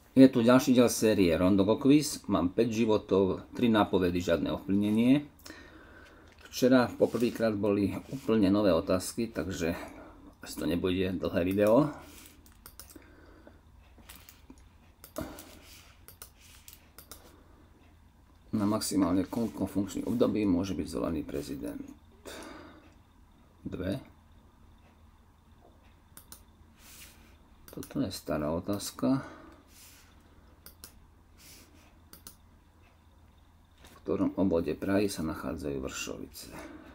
Je tu ďalší diel série Rondogo Quiz. Mám 5 životov, 3 nápovedy, žiadne ovplyvnenie. Včera poprvýkrát boli úplne nové otázky, takže asi to nebude dlhé video. Na maximálne koľko funkčných období môže byť zvolený prezident? 2. Toto je stará otázka. V ktorom obvode Prahy sa nachádzajú Vršovice?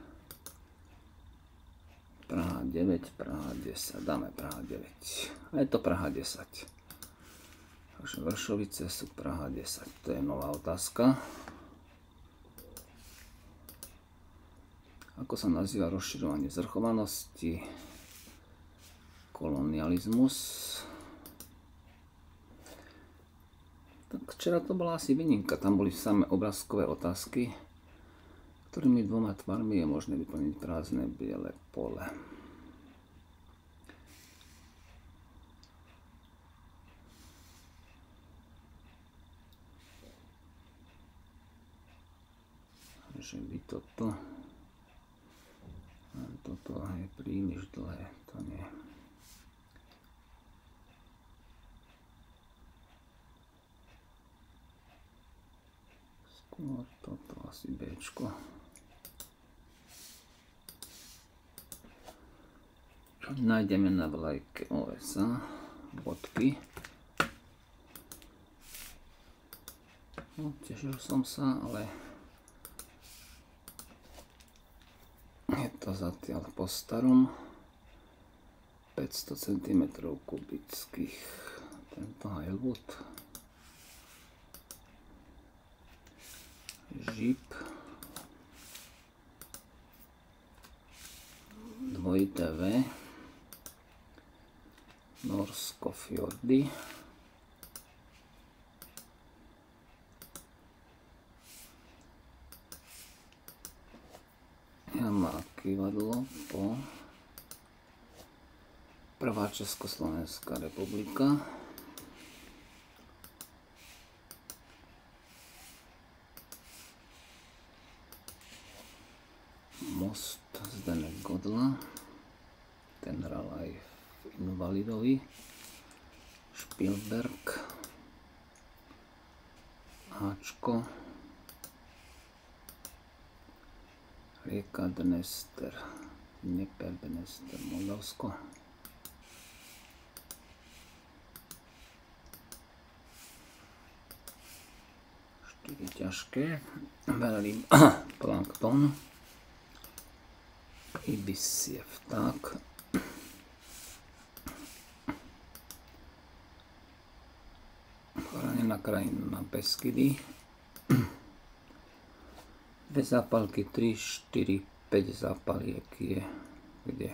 Praha 9, Praha 10. Dáme Praha 9. A je to Praha 10. Takže Vršovice sú Praha 10. To je nová otázka. Ako sa nazýva rozširovanie zvrchovanosti? Kolonializmus. Tak včera to bola asi výnimka. Tam boli samé obrázkové otázky, ktorými 2 tvarmi je možné vyplniť prázdne biele pole. Že by toto je príliš dlhé, to nie. Skôr toto asi Bčko. Nájdeme na vlajke OSA bodky. No, tešil som sa, ale je to zatiaľ po starom. 500 cm kubických. Tento Highwood. Žip. Dvojité V. Norskofjordy. Má kývadlo po Prvá Československá republika. Most Zdeněk Godla. Ten hral aj v Invalidovi. Spielberg. Háčko. Rieka Dnester. Dnieper, Dnester, Moldavsko. Štyri ťažké. Berlín. Plankton. Ibis je vták. Chránená krajina Beskydy. 2 zápalky, 3, 4, 5 zápaliek je kde?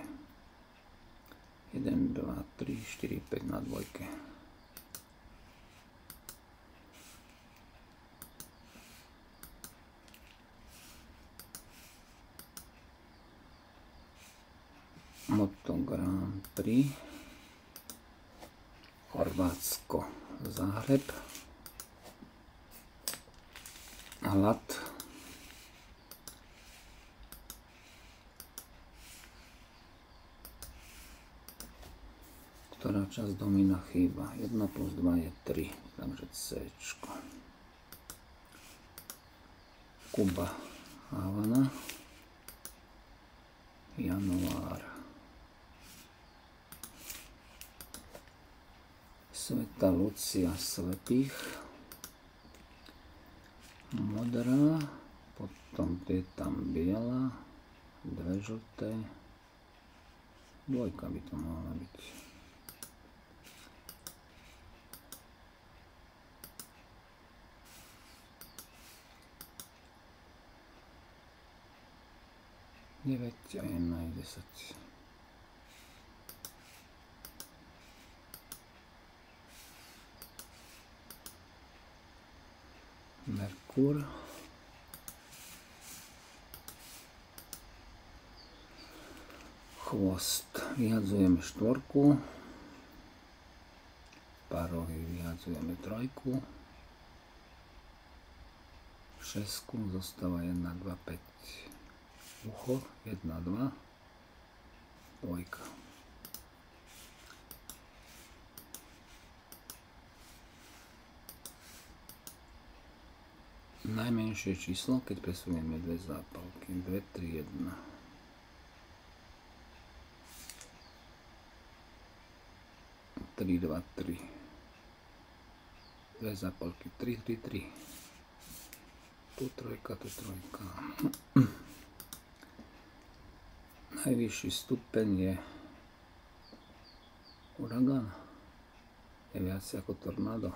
1, 2, 3, 4, 5 na dvojke. Moto Grand Prix. Chorvátsko, Záhreb. Hlad. Ktorá časť domína chýba? 1 plus 2 je 3, takže Cčko. Kuba, Havana. Január. Sveta Lucia slepých. Modrá. Potom je tam biela. 2 žlté. Dvojka by to mohla byť. Deväť a 1 je 10. Merkur. Chvost. Vyhadzujeme 4. parohy vyhadzujeme trojku, šesku, zostáva 1, 2, 5, ucho, 1, 2, dvojka. Najmenšie číslo, keď presunieme dve zápalky, 2, 3, 1. Tri, 2, 3. Dve zápalky, 3, 3, 3. Tu trojka, tu trojka. Najvyšší stupeň je uragán. Je viac ako tornádo.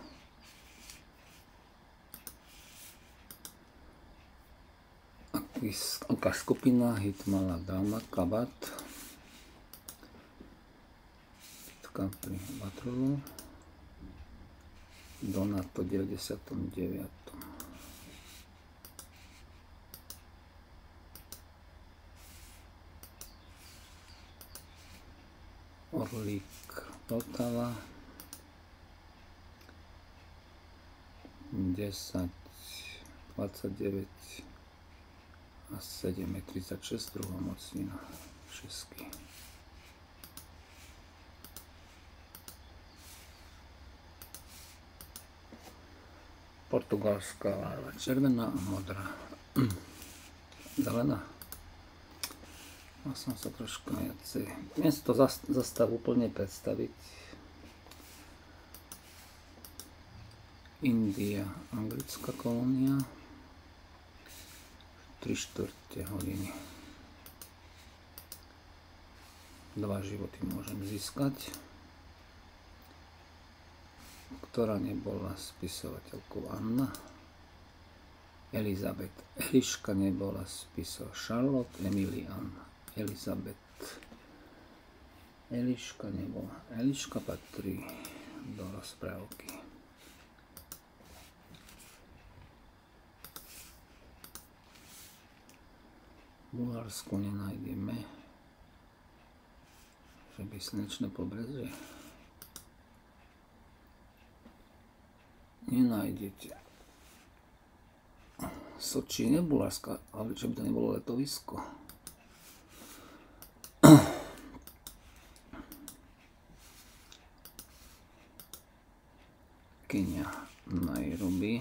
Aká skupina Hitmala Dama Kabat. Bitka pri Batrolu. Donato 99. Orlík Vltava 10, 29 a 7 je 36, druhá mocnina šesky. Portugalská larva červená a modrá. Zelená. Mal som sa trošku viacej. Dnes to zastav úplne predstaviť. India, anglická kolónia. 3/4 hodiny. 2 životy môžem získať. Ktorá nebola spisovateľkou Anna. Elizabeth. Eliška nebola spisovateľkou Charlotte, Emily Anna. Elizabeth. Eliška nebola. Eliška patrí do rozprávky. V Bulharsku nenájdeme, že by slnečné pobrežie. Nenájdete. Soči je Bulharska, ale čo by to nebolo letovisko. Kenia, Nairobi,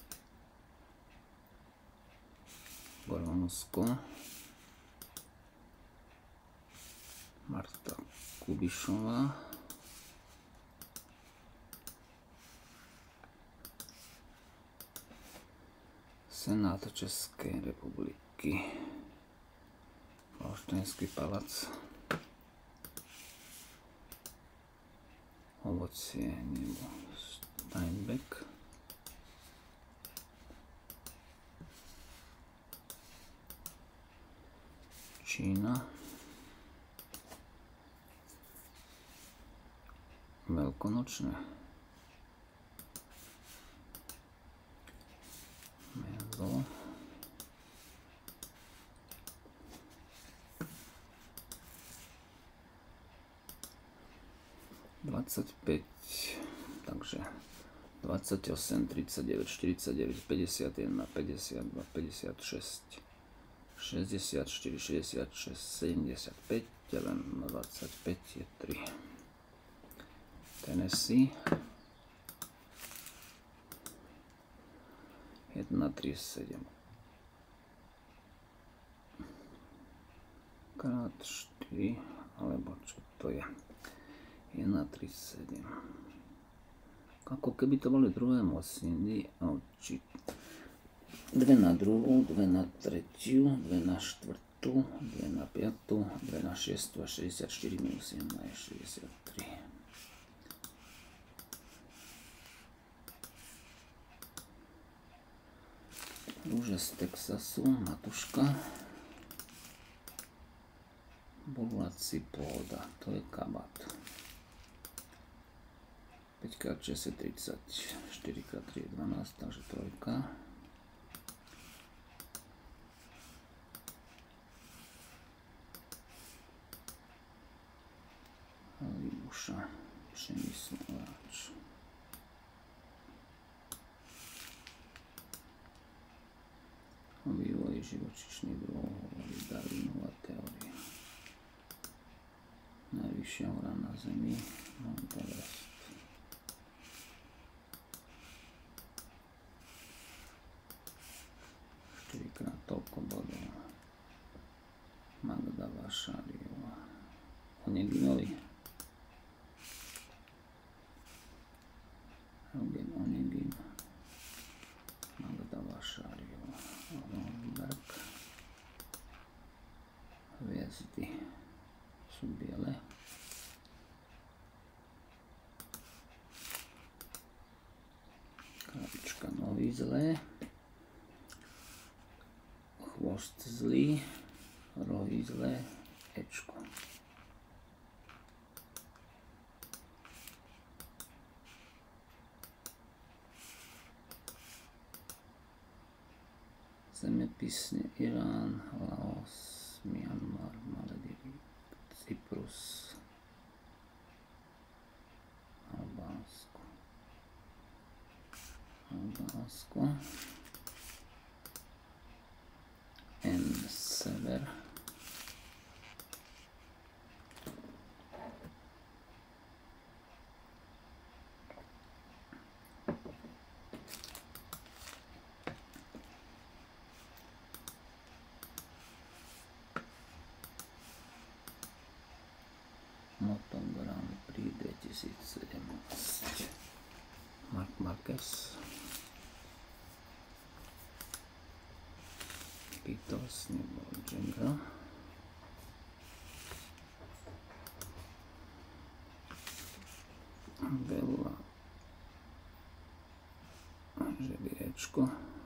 Gorvansko, Marta Kubišová, Senát Českej republiky, Valštejnský palác, ovocie nebo Steinbeck, Čína, veľkonočné, mezo, takže 28, 39, 49, 51, 52, 56, 64, 66, 75, len na 25 je 3. Tennessee 1, 3, 7 krát 4, alebo čo to je? 1, 3, 7. Ako keby to boli druhé mocniny, 2 na druhú, 2 na tretiu, 2 na štvrtú, 2 na piatú, 2 na šiestu a 64 minus 1 je 63. Rúže z Texasu, Matuška. Boláci pôda, to je kabát. 5x6 je 30, 4x3 je 12, takže trojka. Libuša, Šemysl, Oráč. malých živočíšnych druhov hovorí Darwinová teória. Najvyššia hora na Zemi, Mount Everest. Štyrikrát toľko bodov. Magda Vašáriová. Oneginovi. Eugen Onegin. Magda Vašáriová. Rosberg. Hviezdy sú biele. Krabička nový zlé. Chvost zlý. Rohy zlé. Ečko. Zemepisne Irán, Laos, Myanmar, Maledivy, Cyprus, Albánsko, N sever, Moto Grand Prix 2017. Marc Marquez. Beatles nebol jingle. Bella. Želiečko.